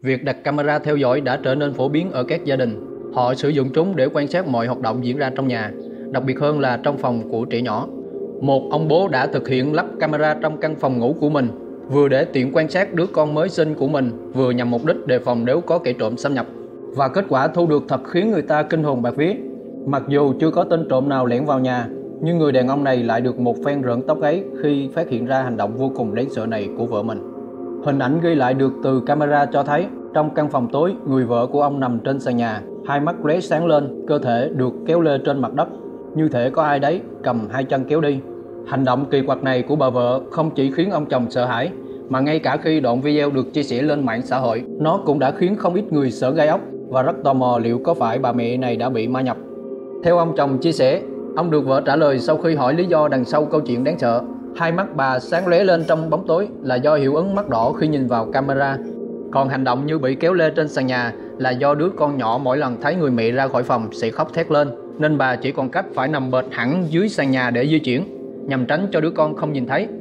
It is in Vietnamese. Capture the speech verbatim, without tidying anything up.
Việc đặt camera theo dõi đã trở nên phổ biến ở các gia đình. Họ sử dụng chúng để quan sát mọi hoạt động diễn ra trong nhà, đặc biệt hơn là trong phòng của trẻ nhỏ. Một ông bố đã thực hiện lắp camera trong căn phòng ngủ của mình, vừa để tiện quan sát đứa con mới sinh của mình, vừa nhằm mục đích đề phòng nếu có kẻ trộm xâm nhập. Và kết quả thu được thật khiến người ta kinh hồn bạt vía. Mặc dù chưa có tên trộm nào lẻn vào nhà, nhưng người đàn ông này lại được một phen rợn tóc gáy khi phát hiện ra hành động vô cùng đáng sợ này của vợ mình. Hình ảnh ghi lại được từ camera cho thấy trong căn phòng tối, người vợ của ông nằm trên sàn nhà, hai mắt lóe sáng lên, cơ thể được kéo lê trên mặt đất, như thể có ai đấy cầm hai chân kéo đi. Hành động kỳ quặc này của bà vợ không chỉ khiến ông chồng sợ hãi, mà ngay cả khi đoạn video được chia sẻ lên mạng xã hội, nó cũng đã khiến không ít người sởn gai ốc và rất tò mò liệu có phải bà mẹ này đã bị ma nhập. Theo ông chồng chia sẻ, ông được vợ trả lời sau khi hỏi lý do đằng sau câu chuyện đáng sợ. Hai mắt bà sáng lóe lên trong bóng tối là do hiệu ứng mắt đỏ khi nhìn vào camera. Còn hành động như bị kéo lê trên sàn nhà là do đứa con nhỏ mỗi lần thấy người mẹ ra khỏi phòng sẽ khóc thét lên, nên bà chỉ còn cách phải nằm bệt hẳn dưới sàn nhà để di chuyển, nhằm tránh cho đứa con không nhìn thấy.